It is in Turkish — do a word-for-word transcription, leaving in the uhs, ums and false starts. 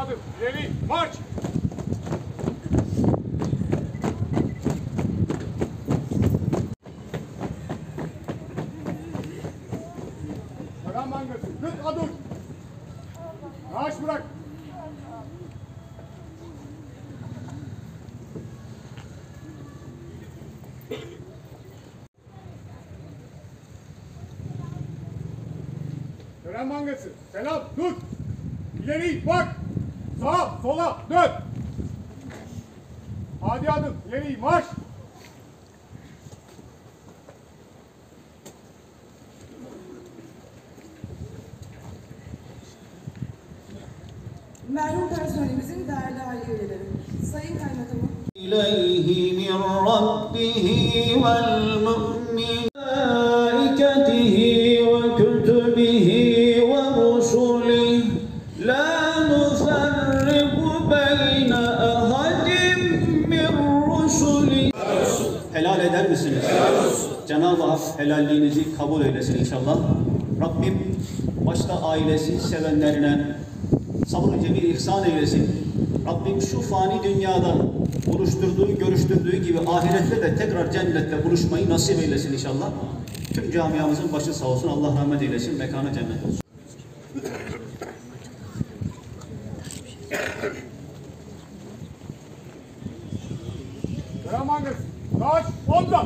adım ileri marş. Karan mangası kırk adım. Marş bırak. Tören mangası. Selam. Dur. İleri bak. Sağa sola dön. Hadi adım. İleri marş. Merhum personelimizin değerli aile üyeleri, Sayın Kaymakamım. İleyhi min rabbihi vel mu'minâiketihi ve kütübihi ve rusulihi la nufarriku beyne ahadim min rusulihi. Helal eder misiniz? Cenab-ı Hak helalliğinizi kabul eylesin inşallah. Rabbim başta ailesi, sevenlerine sabır-ı cemil ihsan eylesin. Rabbim şu fani dünyada buluşturduğu, görüştürdüğü gibi ahirette de tekrar cennette buluşmayı nasip eylesin inşallah. Tüm camiamızın başı sağ olsun. Allah rahmet eylesin. Mekanı cennet olsun. Tören mangası. Taş onda.